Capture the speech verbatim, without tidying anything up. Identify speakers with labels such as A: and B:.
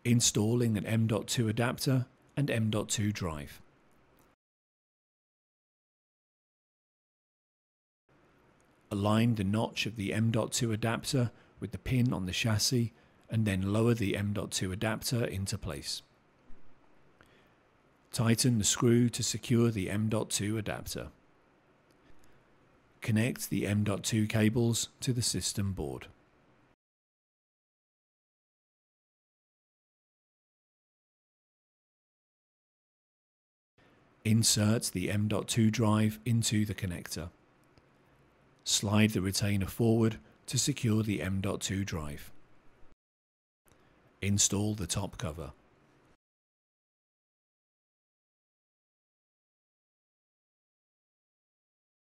A: Installing an M dot two adapter and M dot two drive. Align the notch of the M dot two adapter with the pin on the chassis and then lower the M dot two adapter into place. Tighten the screw to secure the M dot two adapter. Connect the M dot two cables to the system board. Insert the M dot two drive into the connector. Slide the retainer forward to secure the M dot two drive. Install the top cover.